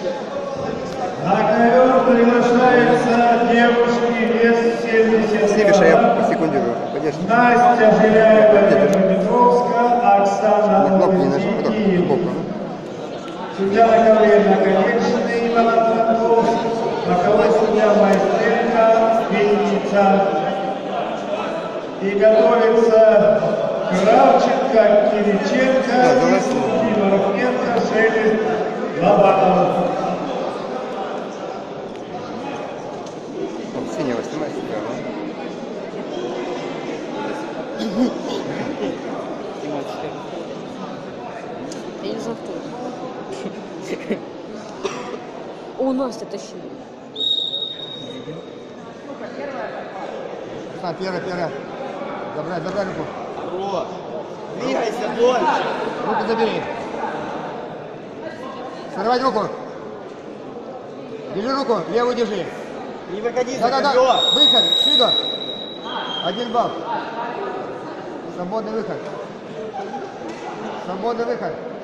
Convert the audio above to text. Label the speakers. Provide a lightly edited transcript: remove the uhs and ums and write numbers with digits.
Speaker 1: На ковер приглашается девушки вес 70
Speaker 2: Снимешь, а я по секунде конечно.
Speaker 1: Настя Жиляева-Петровская, Оксана Мурзикиева. Судья на ковре Наконечный, Иван Франковский, боковой судья Майстренко, Винница. И готовится Кравченко, Кириченко, Тиморовенко, Шелест, Лобанов.
Speaker 2: Синего снимай себя,
Speaker 3: Я не знаю, кто это. О, Настя, тащи.
Speaker 2: Первая. Забрай руку.
Speaker 4: Вот. Двигайся больше.
Speaker 2: Руку забери. Сорвать руку. Держи руку, левую держи.
Speaker 4: Не выходи за
Speaker 2: Да.
Speaker 4: ковер.
Speaker 2: Выход, Швидо. 1 балл. Свободный выход.